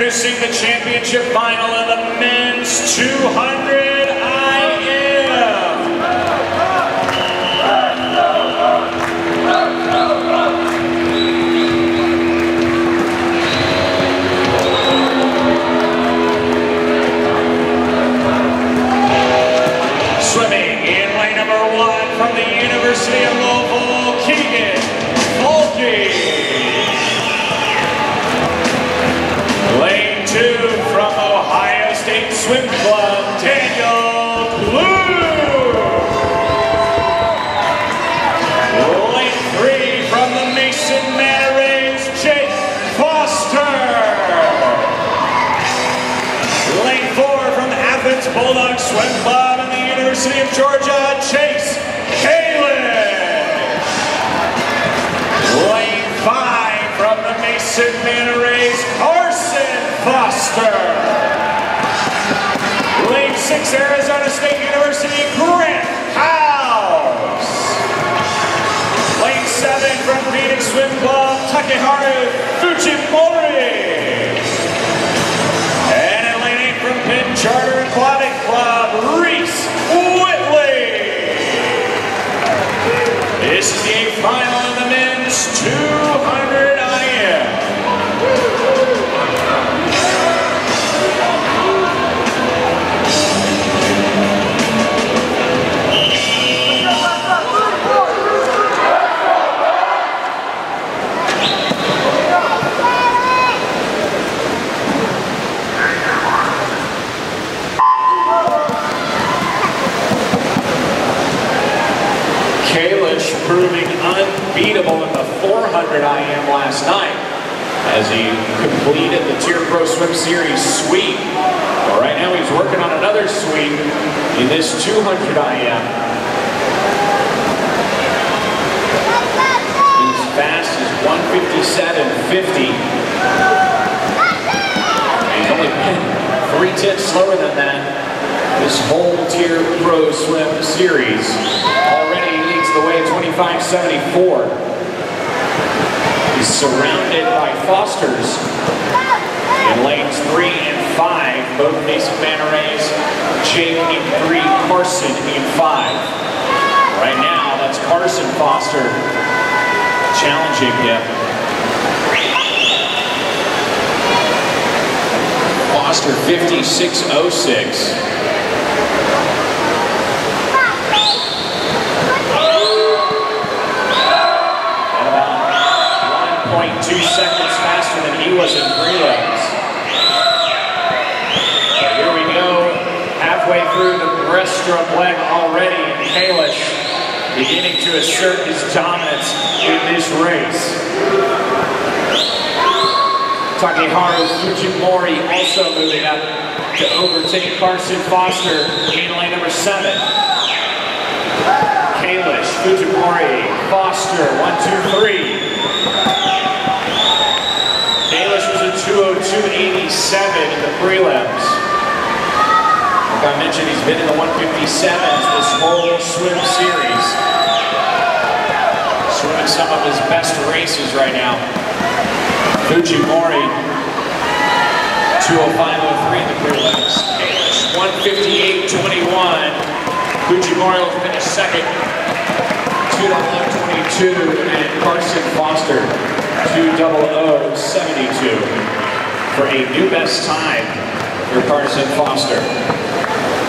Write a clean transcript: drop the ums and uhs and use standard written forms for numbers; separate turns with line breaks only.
introducing the championship final in the men's 200 IM. Swimming in lane number 1 from the University of Louisville, Keegan Volke. Lane 2 from Ohio State Swim Club, Daniel Blue. Lane 3 from the Mason Manor Rays, Jake Foster. Lane 4 from the Athens Bulldog Swim Club and the University of Georgia, Chase Kalish. Lane 5 from the Mason Manor Rays, Carson Foster. Lane 6, Arizona State University, Grant House. Lane 7 from Phoenix Swim Club, Takeharu Fujimori. And in lane 8 from Penn Charter Aquatic Club, Reese Whitley. This is the 8th final in the men's 200 IM. Kalish proving unbeatable in the 400 IM last night as he completed the Tier Pro Swim Series sweep. Well, right now he's working on another sweep in this 200 IM. He's fast as 157.50. He's only been 3/10 slower than that this whole Tier Pro Swim Series. Already leads the way at 25.74. He's surrounded by Fosters in lanes 3 and 5, both Mason Manor Rays, Jake in 3, Carson in 5. Right now, that's Carson Foster challenging him. Foster 56.06. And 2 seconds faster than he was in prelims. Here we go, halfway through the breaststroke leg already, and Kalish beginning to assert his dominance in this race. Takeharu Fujimori also moving up to overtake Carson Foster in lane number 7. Kalish, Fujimori, Foster, 1, 2, 3. Kalish was a 2:02.87 in the prelims. Like I mentioned, he's been in the 157s this whole swim series. Swimming some of his best races right now. Fujimori, 2:05.03 in the prelims. Kalish, 1:58.21. Fujimori will finish second, 2:11.22, and Carson Foster, 2:00.72 for a new best time for Carson Foster.